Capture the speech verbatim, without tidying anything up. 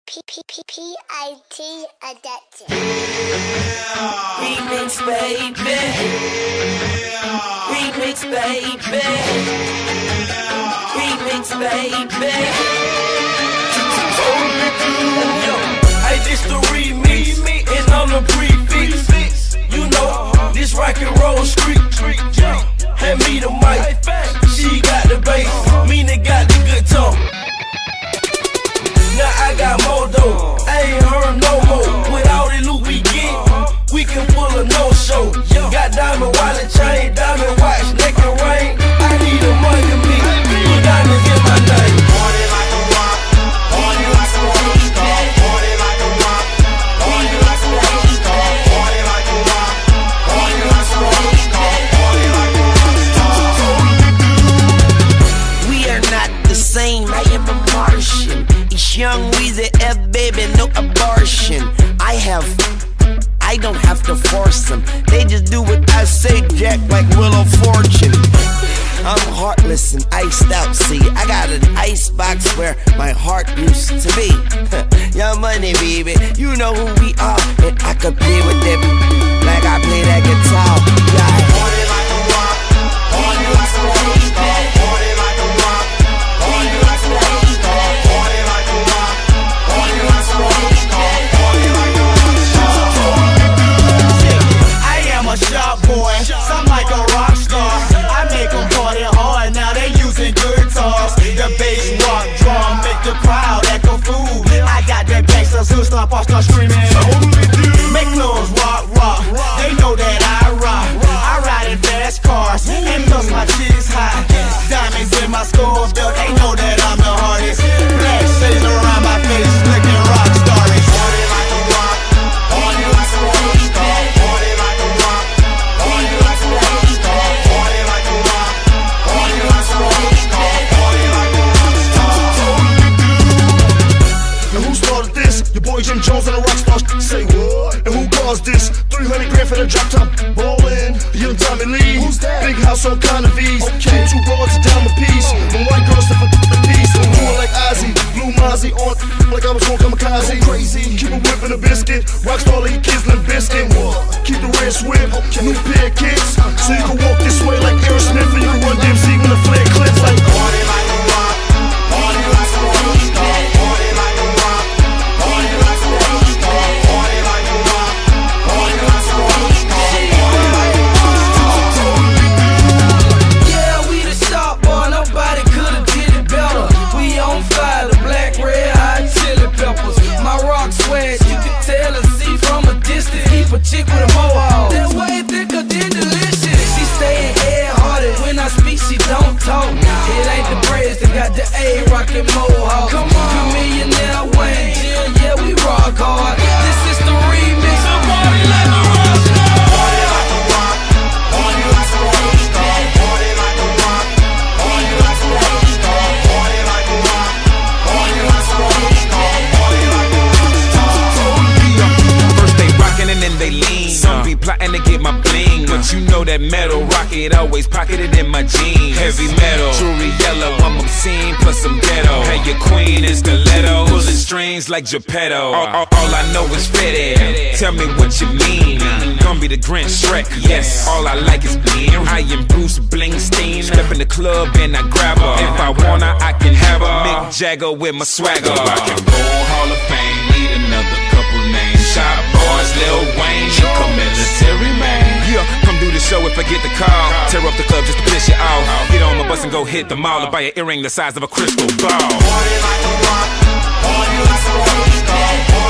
P P P P I T adapted. Remix, baby. Remix, baby. Remix, baby. Yo, hey, this the remix, and I'm the prefix. You know, this rock and roll street. Hand me the mic, she got the bass, Mina got the good tone. Now I got more though, I ain't heard no more. With all the loot we get, we can pull a no-show. Got diamond wallet chain, diamond watch, neck and ring. I need a money me, put diamonds in my name. Party like a rock, party like a rock star. Party like a rock, party like a rock star. Party like a rock, party like a rock star. Party like a rock star. We are not the same, I am a Martian. Young Weezy F, baby, no abortion. I have, I don't have to force them. They just do what I say, Jack, like Wheel of Fortune. I'm heartless and iced out, see. I got an ice box where my heart used to be. Young Money, baby, you know who we are. And I could play with them like I play that guitar. Yeah. Party like a rock, party like a rock star. Party like a rock, party like a rock star. Party like a rock, party like a rock star. Party like a rock star. I am a sharp boy, some like a rock star. I make them party hard, now they using guitars. The bass, rock, drum, make the crowd echo fool. I got that gangsters who start pop start screaming. Make clothes rock, rock, they know that I rock. I ride in fast cars, and plus my cheese high. Diamonds in my skull belt, they know that I'm the hardest. Black shades around my face, looking rock stars. Party like a rock, party like a rock star. Party like a rock, party like a rock star. Party like a rock, party like a rock star. Party like a rock star. And who started this? Your boy Jim Jones and the Rockstar. Say what? And who caused this? three hundred grand for the drop top. Ballin', young Tommy Lee. Who's that? Big house on Connovese. Okay. Two broads, a diamond piece. One white girl stuff a piece. Doing like Ozzy, Blue Mozzie on like I was on Kamikaze. Go crazy. Keep a whip and a biscuit. Rockstar eat kids and biscuit. Keep the red whip. Okay. New pair of kicks. So you can walk this way like Aerosmith, and you can run D M C when the flare clips like party like a rock, party like a rock star. Party like a rock, party like a rock star. Party like a rock, party like a rock star. Yeah, we the sharp boy, nobody could've did it better. We on fire, the black, red, hot chili peppers. My rock swag, you can tell and see from a distance. Keep a chick with a mohawk, that way thicker than delicious. She staying head-hearted, when I speak she don't talk. It ain't the braids that got the A rockin' mohawk. Come on, Millionaire Wayne, Jill, yeah we rock hard. This is the remix, so party like a rock star. Party like a rock, party like a rock star. Party like a rock, party like a rock star. Party like a rock, party like a rock star. Party like a rock star. First they rockin' and then they lean. Some be plotting to get my bling, but you know that metal rocket always pocketed in my jeans. Heavy metal, jewelry yellow, I'm obscene plus some ghetto. Hey, your queen is stiletto, pulling strings like Geppetto. All, all, all I know is fitted. Tell me what you mean. Gonna be the Grinch Shrek, yes. All I like is bling. I am Bruce Blingstein. Step in the club and I grab her. If I wanna, I can have her. Mick Jagger with my swagger. Rock and Roll Hall of Fame. Need another couple names. Shot Boys, Lil Wayne. You come military man. Yeah, come do the show if I get the call. Tear up the club just to piss you off. Get on my bus and go hit the mall or buy an earring the size of a crystal ball. Party like a rock, party like a rock star.